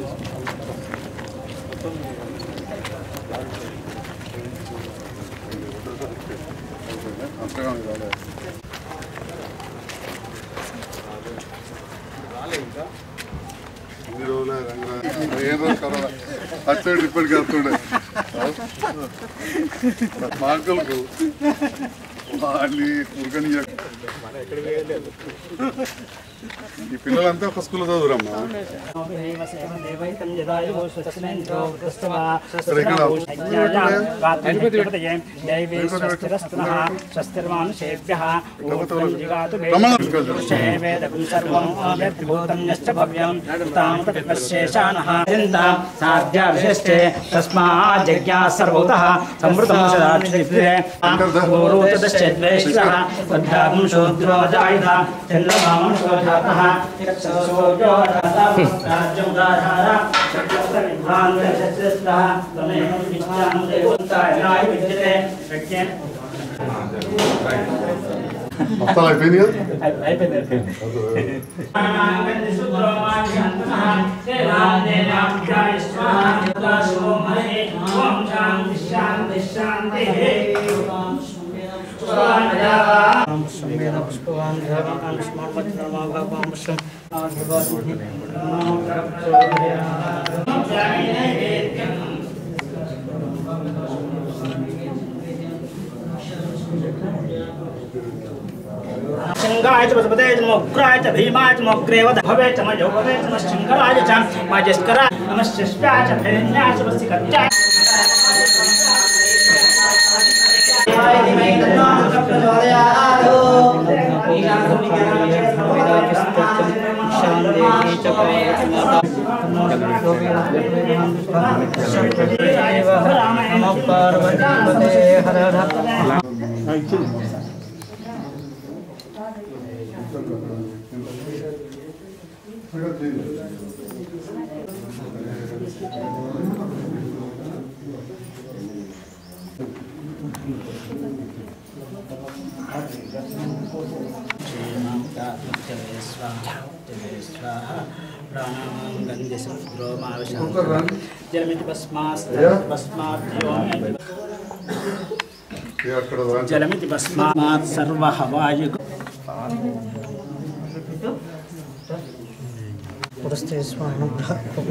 అటు ఇప్పటికి వస్తుండే మాకలకు మళ్ళీ ఉరకని ఈ పిల్లలంతా ఒక స్కూల్ చదువురమ్మా. शंगाय च बसपते च मोग्राय च भीमाय च मोग्रेव भवे च मयो भवे च शंकराय च माजस्कराय नमस्यस्वाय च भैन्याय च वसिकत्याय जलमिति भस्मात् सर्वः वायुः पुरस्ते स्वानुग्रह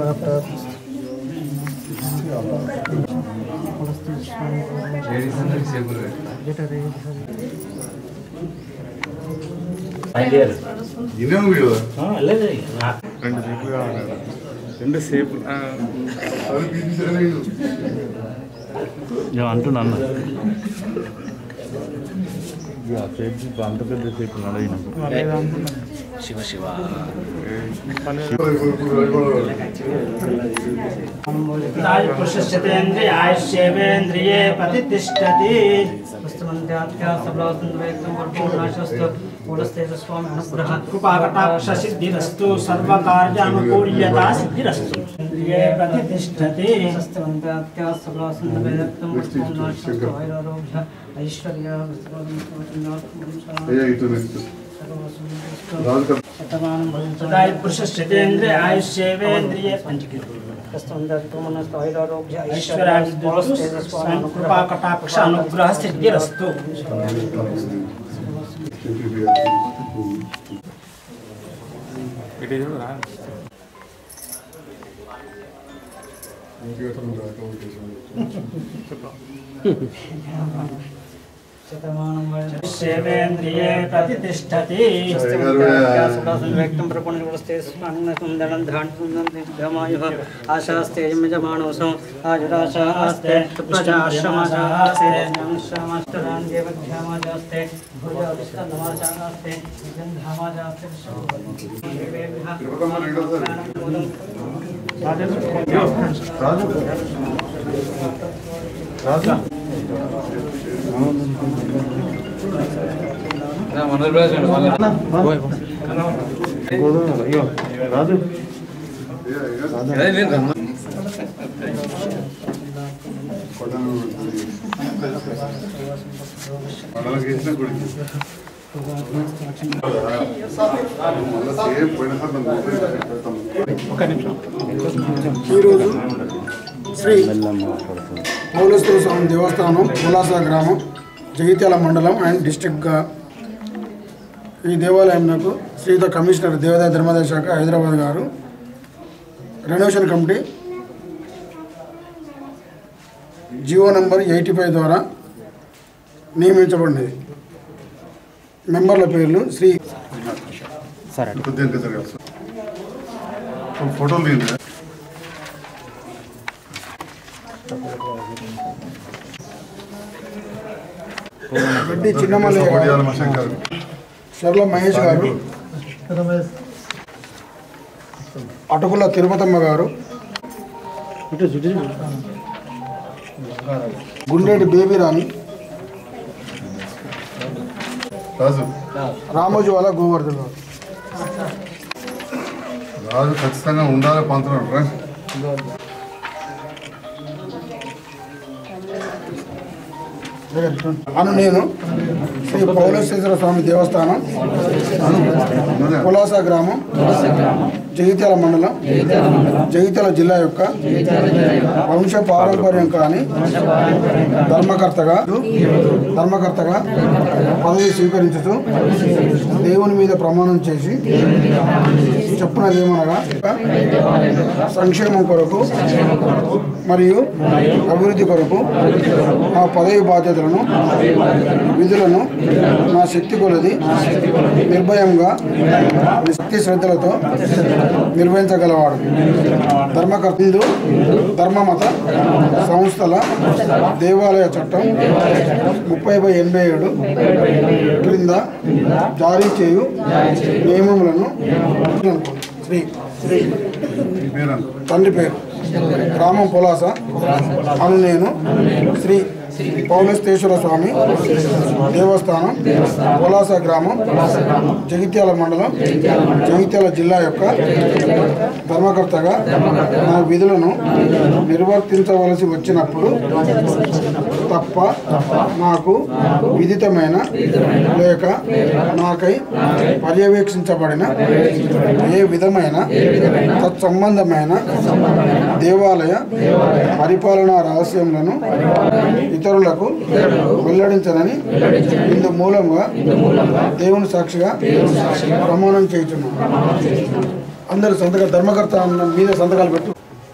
అంటున్నాను అంత పెద్ద సేపు నడైన శివ శివ आयुष्येवेन्द्रिये प्रतिष्ठति कृपाकटाक्ष सिद्धिरस्तु सर्वकार्यानुकूल्यता सिद्धिरस्तु इंद्रिये प्रतिष्ठति पुरुषस्येन्द्रिय आयुष्येवेन्द्रिये कृपाकटाक्ष अनुग्रह सिद्धिरस्तु सेवेन्द्रिये प्रतिष्ठति व्यक्तं प्रपुण्यवस्ते सुन्दरं ध्यानसुन्दरमायुः आशास्ते यजमानोऽसौ आयुराशास्ते प्रजाश्रमाशास्ते ज्ञानश्रमाष्टरान् देवध्यामाजास्ते भुजाविष्टनमाशास्ते गन्धामाजास्ते రాజు ఈరోజు శ్రీ పౌలేశ్వర స్వామి దేవస్థానం పులాస గ్రామం జగిత్యాల మండలం అండ్ డిస్ట్రిక్ట్గా ఈ దేవాలయంకు శ్రీయుత కమిషనర్ దేవాదాయ ధర్మాదాయ శాఖ హైదరాబాద్ గారు రెనోవేషన్ కమిటీ జియో నంబర్ 85 ద్వారా నియమించబడినది. మెంబర్ల పేర్లు శ్రీ ఫోటోలు తీయండి. రెడ్డి చిన్నమల్లయ్య గారు, షర్ల మహేష్ గారు, అటుకుల తిరుపతమ్మ గారు, గుండెటి బేబీరాణి, రామోజువాల గోవర్ధన్ గారు. రాజు ఖచ్చితంగా ఉండాలి పంతులు. నేను శ్రీ పౌలేశ్వర స్వామి దేవస్థానం పులాస గ్రామం జగిత్యాల మండలం జగిత్యాల జిల్లా యొక్క వంశ పారంపర్యం కాని ధర్మకర్తగా పదవి స్వీకరించుతూ దేవుని మీద ప్రమాణం చేసి చెప్పినదేమనగా సంక్షేమం కొరకు మరియు అభివృద్ధి కొరకు నా పదవి బాధ్యతలను విధులను నా శక్తి కొలది నిర్భయంగా శక్తి శ్రద్ధలతో నిర్వహించగలవాడు. ధర్మకర్త హిందూ ధర్మమత సంస్థల దేవాలయ చట్టం 30/87 క్రింద జారీ చేయు నియమములను శ్రీ తండ్రి పేరు గ్రామం పులాస అను నేను శ్రీ పౌలేశ్వర స్వామి దేవస్థానం పులాస గ్రామం జగిత్యాల మండలం జగిత్యాల జిల్లా యొక్క ధర్మకర్తగా నా విధులను నిర్వర్తించవలసి వచ్చినప్పుడు తప్ప నాకు విదితమైన లేక నాకై పర్యవేక్షించబడిన ఏ విధమైన తత్సంబంధమైన దేవాలయ పరిపాలనా రహస్యములను ఇతరులకు వెల్లడించనని ఇందు మూలంగా దేవుని సాక్షిగా ప్రమాణం చేయుచున్నాను. అందరూ సంతకాలు ధర్మకర్త మీద సంతకాలు పెట్టు.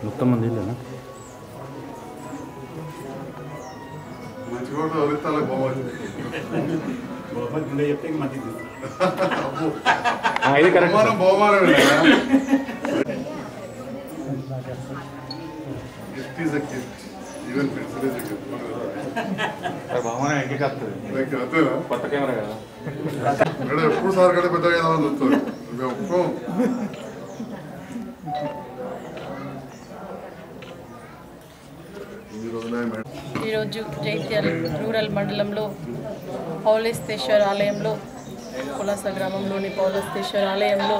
కొత్త కెమెరా కదా ఎప్పుడు సార్ కంటే పెద్దగా చూస్తారు. ఈరోజు జైత్యాల రూరల్ మండలంలో పౌలేశ్వర ఆలయంలో పులాస గ్రామంలోని పౌలేశ్వర ఆలయంలో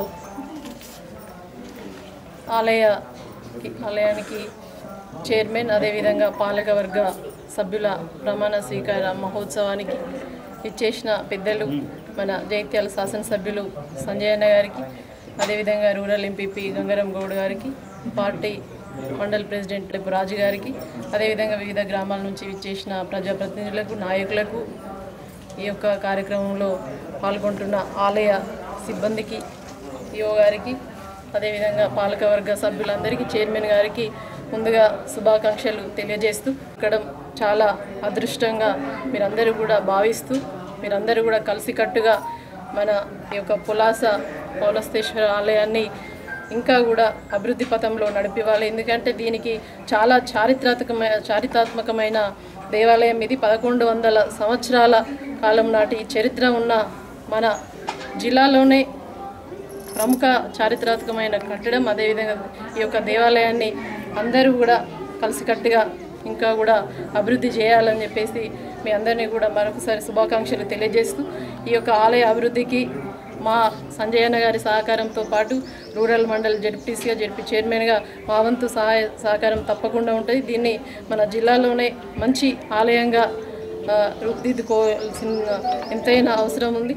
ఆలయానికి చైర్మన్ అదేవిధంగా పాలకవర్గ సభ్యుల ప్రమాణ స్వీకార మహోత్సవానికి ఇచ్చేసిన పెద్దలు మన జైత్యాల శాసనసభ్యులు సంజయ్ అన్న గారికి, అదేవిధంగా రూరల్ ఎంపీపీ గంగారం గౌడ్ గారికి, పార్టీ మండల్ ప్రెసిడెంట్ రాజు గారికి, అదేవిధంగా వివిధ గ్రామాల నుంచి ఇచ్చేసిన ప్రజాప్రతినిధులకు, నాయకులకు, ఈ యొక్క కార్యక్రమంలో పాల్గొంటున్న ఆలయ సిబ్బందికి, ఈఓ గారికి, అదేవిధంగా పాలకవర్గ సభ్యులందరికీ, చైర్మన్ గారికి ముందుగా శుభాకాంక్షలు తెలియజేస్తూ ఇక్కడ చాలా అదృష్టంగా మీరందరూ కూడా భావిస్తూ మీరందరూ కూడా కలిసికట్టుగా మన ఈ యొక్క పౌలేశ్వర ఆలయాన్ని ఇంకా కూడా అభివృద్ధి పథంలో నడిపివ్వాలి. ఎందుకంటే దీనికి చాలా చారిత్రాత్మకమైన దేవాలయం ఇది. 1100 సంవత్సరాల కాలం నాటి చరిత్ర ఉన్న మన జిల్లాలోనే ప్రముఖ చారిత్రాత్మకమైన కట్టడం. అదేవిధంగా ఈ యొక్క దేవాలయాన్ని అందరూ కూడా కలిసికట్టుగా ఇంకా కూడా అభివృద్ధి చేయాలని చెప్పేసి మీ అందరినీ కూడా మరొకసారి శుభాకాంక్షలు తెలియజేస్తూ ఈ యొక్క ఆలయ అభివృద్ధికి మా సంజయ్ అన్న గారి సహకారంతో పాటు రూరల్ మండల్ జెడ్పీసీగా జెడ్పీ చైర్మన్గా మా వంతు సహకారం తప్పకుండా ఉంటుంది. దీన్ని మన జిల్లాలోనే మంచి ఆలయంగా రూపుదిద్దుకోవాల్సిన ఎంతైనా అవసరం ఉంది.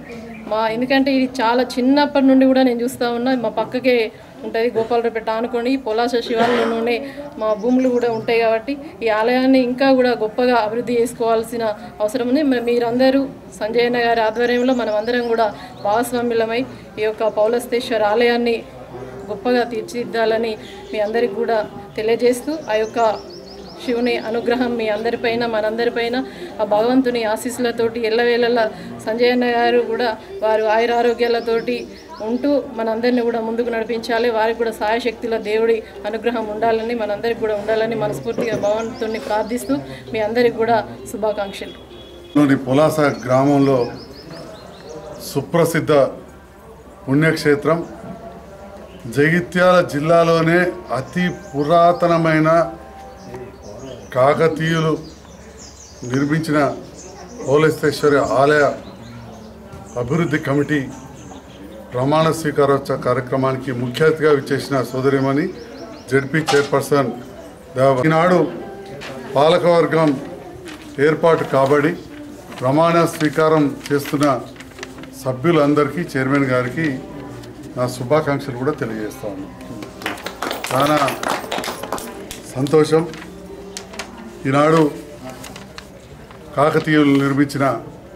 ఎందుకంటే ఇది చాలా చిన్నప్పటి నుండి కూడా నేను చూస్తూ ఉన్నా. మా పక్కకే ఉంటుంది గోపాలపేట ఆనుకొని పొలాస శివాలయంలోనే మా భూములు కూడా ఉంటాయి. కాబట్టి ఈ ఆలయాన్ని ఇంకా కూడా గొప్పగా అభివృద్ధి చేసుకోవాల్సిన అవసరం ఉంది. మీరందరూ సంజయన్న గారి ఆధ్వర్యంలో మనం అందరం కూడా భాగస్వామ్యులమై ఈ యొక్క పౌలస్తేశ్వర ఆలయాన్ని గొప్పగా తీర్చిదిద్దాలని మీ అందరికి కూడా తెలియజేస్తూ ఆ యొక్క శివుని అనుగ్రహం మీ అందరిపైన మనందరిపైన ఆ భగవంతుని ఆశీస్సులతోటి ఎల్లవేళలా సంజయన్న గారు కూడా వారు ఆయురారోగ్యాలతోటి ఉంటూ మనందరినీ కూడా ముందుకు నడిపించాలి. వారికి కూడా సాయశక్తుల దేవుడి అనుగ్రహం ఉండాలని మనందరికి కూడా ఉండాలని మనస్ఫూర్తిగా భగవంతుని ప్రార్థిస్తూ మీ అందరికి కూడా శుభాకాంక్షలు. పులాస గ్రామంలో సుప్రసిద్ధ పుణ్యక్షేత్రం, జగిత్యాల జిల్లాలోనే అతి పురాతనమైన కాకతీయులు నిర్మించిన పౌలస్తేశ్వరి ఆలయ అభివృద్ధి కమిటీ ప్రమాణ స్వీకారోత్సవ కార్యక్రమానికి ముఖ్య అతిథిగా విచ్చేసిన సోదరిమణి జెడ్పీ చైర్పర్సన్ ఈనాడు పాలకవర్గం ఏర్పాటు కాబడి ప్రమాణ స్వీకారం చేస్తున్న సభ్యులందరికీ చైర్మన్ గారికి నా శుభాకాంక్షలు కూడా తెలియజేస్తాను. చాలా సంతోషం. ఈనాడు కాకతీయులు నిర్మించిన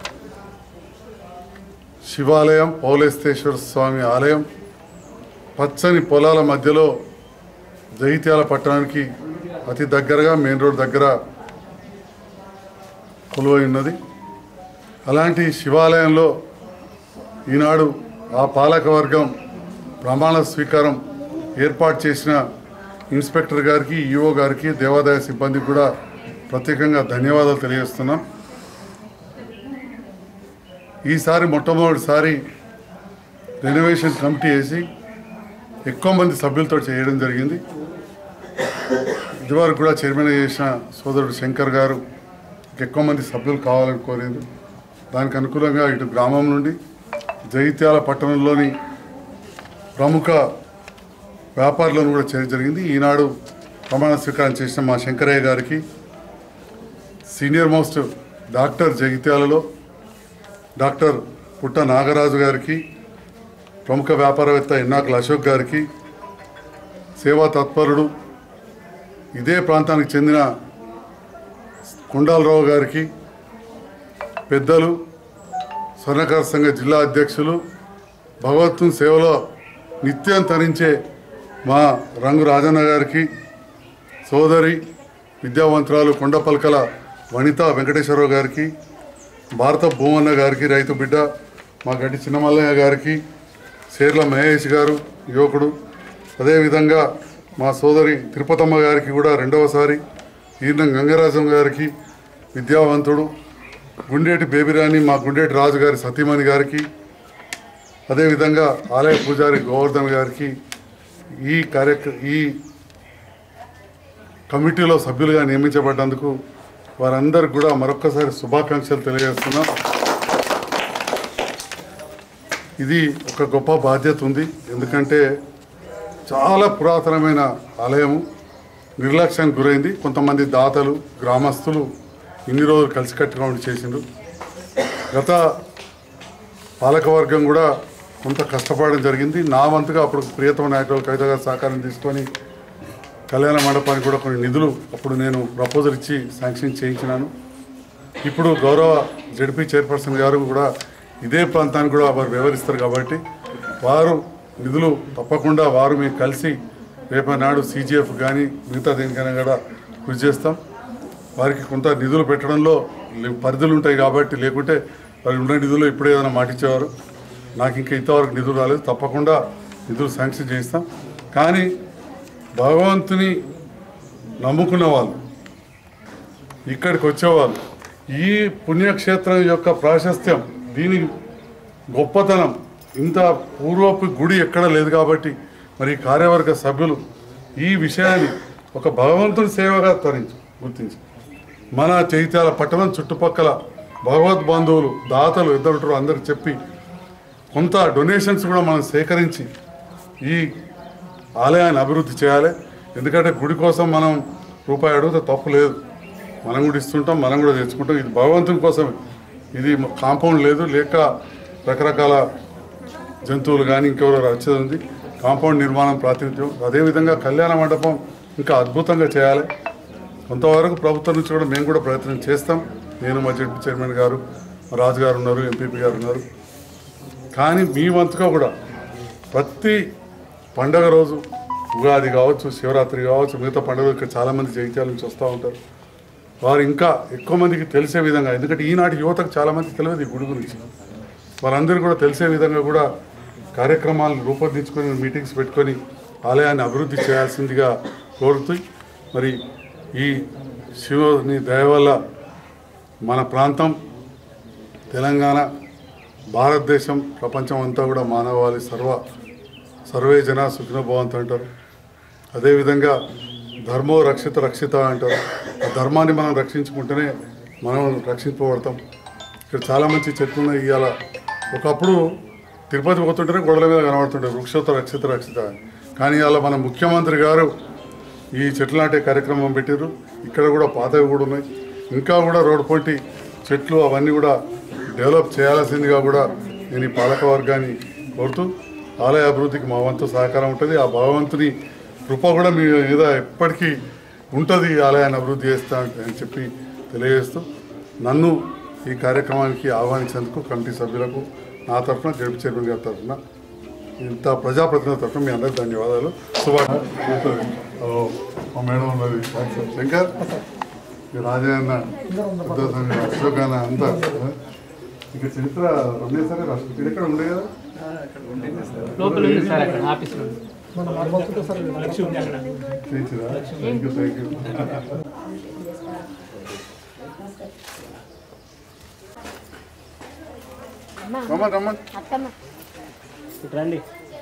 శివాలయం పౌలస్తేశ్వర స్వామి ఆలయం పచ్చని పొలాల మధ్యలో జగిత్యాల పట్టణానికి అతి దగ్గరగా మెయిన్ రోడ్ దగ్గర కొలువై ఉన్నది. అలాంటి శివాలయంలో ఈనాడు ఆ పాలకవర్గం ప్రమాణ స్వీకారం ఏర్పాటు చేసిన ఇన్స్పెక్టర్ గారికి, ఈఓ గారికి, దేవాదాయ సిబ్బందికి కూడా ప్రత్యేకంగా ధన్యవాదాలు తెలియజేస్తున్నాం. ఈసారి మొట్టమొదటిసారి రెనోవేషన్ కమిటీ వేసి ఎక్కువ మంది సభ్యులతో చేయడం జరిగింది. ఇదివరకు కూడా చైర్మన్ చేసిన సోదరుడు శంకర్ గారు ఎక్కువ మంది సభ్యులు కావాలని కోరింది. దానికి అనుకూలంగా ఇటు గ్రామం నుండి జగిత్యాల పట్టణంలోని ప్రముఖ వ్యాపారులను కూడా చేయడం జరిగింది. ఈనాడు ప్రమాణ స్వీకారం చేసిన మా శంకరయ్య గారికి, సీనియర్ మోస్ట్ డాక్టర్ జగిత్యాలలో డాక్టర్ పుట్ట నాగరాజు గారికి, ప్రముఖ వ్యాపారవేత్త ఎన్నాకుల అశోక్ గారికి, సేవా తత్పరుడు ఇదే ప్రాంతానికి చెందిన కొండాలరావు గారికి, పెద్దలు స్వర్ణకార సంఘ జిల్లా అధ్యక్షులు, భగవత్తుని సేవలో నిత్యం తరించే మా రంగు రాజన్న గారికి, సోదరి విద్యావంతురాలు కొండపల్కల వనిత వెంకటేశ్వరరావు గారికి, భారత భూమన్న గారికి, రైతు బిడ్డ మా గడ్డి చిన్నమల్లయ్య గారికి, శేర్ల మహేష్ గారు యువకుడు, అదేవిధంగా మా సోదరి తిరుపతమ్మ గారికి కూడా రెండవసారి, ఈర్నం గంగరాజం గారికి విద్యావంతుడు, గుండేటి బేబిరాణి మా గుండేటి రాజు గారి సతీమణి గారికి, అదేవిధంగా ఆలయ పూజారి గోవర్ధన్ గారికి ఈ కమిటీలో సభ్యులుగా నియమించబడ్డందుకు వారందరికి కూడా మరొక్కసారి శుభాకాంక్షలు తెలియజేస్తున్నాం. ఇది ఒక గొప్ప బాధ్యత ఉంది. ఎందుకంటే చాలా పురాతనమైన ఆలయము నిర్లక్ష్యానికి గురైంది. కొంతమంది దాతలు, గ్రామస్తులు ఇన్ని రోజులు కలిసికట్టుగా ఉండి చేసిండ్రు. గత పాలకవర్గం కూడా కొంత కష్టపడడం జరిగింది. నా వంతుగా అప్పుడు ప్రియతమ నాయకులు కవిత గారు సహకారం తీసుకొని కళ్యాణ మండపానికి కూడా కొన్ని నిధులు అప్పుడు నేను ప్రపోజల్ ఇచ్చి శాంక్షన్ చేయించినాను. ఇప్పుడు గౌరవ జెడ్పీ చైర్పర్సన్ గారు కూడా ఇదే ప్రాంతానికి కూడా వారు వ్యవహరిస్తారు కాబట్టి వారు నిధులు తప్పకుండా వారు మేము కలిసి రేపనాడు CGF కానీ మిగతా దేనికైనా కూడా కృషి చేస్తాం. వారికి కొంత నిధులు పెట్టడంలో పరిధులు ఉంటాయి కాబట్టి, లేకుంటే వారు ఉన్న నిధులు ఇప్పుడే ఏదైనా మాటిచ్చేవారు. నాకు ఇంకా ఇంతవరకు నిధులు రాలేదు. తప్పకుండా నిధులు శాంక్షన్ చేయిస్తాం. కానీ భగవంతుని నమ్ముకున్న వాళ్ళు, ఇక్కడికి వచ్చేవాళ్ళు, ఈ పుణ్యక్షేత్రం యొక్క ప్రాశస్త్యం, దీని గొప్పతనం, ఇంత పూర్వపు గుడి ఎక్కడ లేదు కాబట్టి మరి కార్యవర్గ సభ్యులు ఈ విషయాన్ని ఒక భగవంతుని సేవగా గుర్తించి మన జగిత్యాల పట్టణం చుట్టుపక్కల భగవద్ బంధువులు, దాతలు ఇద్దరు అందరికి చెప్పి కొంత డొనేషన్స్ కూడా మనం సేకరించి ఈ ఆలయాన్ని అభివృద్ధి చేయాలి. ఎందుకంటే గుడి కోసం మనం రూపాయి అడిగితే తప్పు లేదు. మనం కూడా ఇస్తుంటాం, మనం కూడా తెచ్చుకుంటాం. ఇది భగవంతుని కోసమే. ఇది కాంపౌండ్ లేదు, లేక రకరకాల జంతువులు కానీ ఇంకెవరో రక్షణ ఉంది. కాంపౌండ్ నిర్మాణం ప్రాతినిధ్యం, అదేవిధంగా కళ్యాణ మండపం ఇంకా అద్భుతంగా చేయాలి. కొంతవరకు ప్రభుత్వం నుంచి కూడా మేము కూడా ప్రయత్నం చేస్తాం. నేను మా జడ్పీ చైర్మన్ గారు, రాజు గారు ఉన్నారు, ఎంపీపీ గారు ఉన్నారు. కానీ మీ వంతుగా కూడా ప్రతి పండగ రోజు, ఉగాది కావచ్చు, శివరాత్రి కావచ్చు, మిగతా పండుగలు ఇక్కడ చాలామంది జగిత్యాల నుంచి వస్తూ ఉంటారు. వారు ఇంకా ఎక్కువ మందికి తెలిసే విధంగా, ఎందుకంటే ఈనాటి యువతకు చాలామంది తెలియదు ఈ గుడి గురించి, వారందరూ కూడా తెలిసే విధంగా కూడా కార్యక్రమాలను రూపొందించుకొని మీటింగ్స్ పెట్టుకొని ఆలయాన్ని అభివృద్ధి చేయాల్సిందిగా కోరుతూ, మరి ఈ శివుని దయ వల్ల మన ప్రాంతం, తెలంగాణ, భారతదేశం, ప్రపంచం అంతా కూడా మానవాళి సర్వే జన సుఖినో భవంతు అంటారు. అదేవిధంగా ధర్మో రక్షిత అంటారు. ఆ ధర్మాన్ని మనం రక్షించుకుంటేనే మనం రక్షింపబడతాం. ఇక్కడ చాలా మంచి చెట్లు ఉన్నాయి. ఇవాళ ఒకప్పుడు తిరుపతి పోతుంటేనే గొడవల మీద కనబడుతుంటాయి వృక్షోత రక్షిత అని. కానీ ఇవాళ మన ముఖ్యమంత్రి గారు ఈ చెట్లు నాటే కార్యక్రమం పెట్టారు. ఇక్కడ కూడా పాతవి కూడా ఉన్నాయి. ఇంకా కూడా రోడ్డు పొంటి చెట్లు అవన్నీ కూడా డెవలప్ చేయాల్సిందిగా కూడా నేను ఈ పాలక వర్గాన్ని కోరుతూ, ఆలయ అభివృద్ధికి మా వంతు సహకారం ఉంటుంది. ఆ భగవంతుని కృప కూడా మీ మీద ఎప్పటికీ ఉంటుంది. ఆలయాన్ని అభివృద్ధి చేస్తా అని చెప్పి తెలియజేస్తూ, నన్ను ఈ కార్యక్రమానికి ఆహ్వానించేందుకు కమిటీ సభ్యులకు నా తరఫున, జడ్పీ చైర్మన్ గారి తరఫున, ఇంత ప్రజాప్రతినిధుల తరఫున మీ అందరికీ ధన్యవాదాలు. మా మేడం ఉన్నది శంకర్, రాజయ్య, అశోక్ అన్న అంతా ఇక చరిత్ర రమేశ్వర రాష్ట్రం ఇక్కడ ఉండే కదా. రండి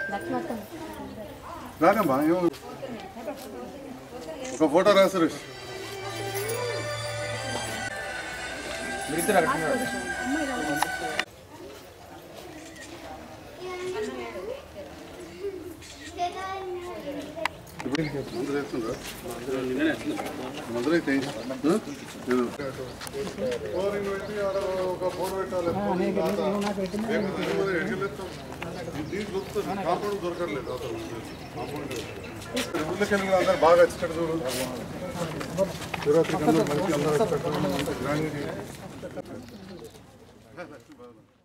రానమ్మా, ఒక ఫోటో రా సురేష్. కాంపౌండ్ దొరకట్లేదు అసలు. అందరు బాగా వచ్చేటట్టు చూడు. శివరాత్రికి అందరూ మంచి అందరూ వచ్చేటట్టు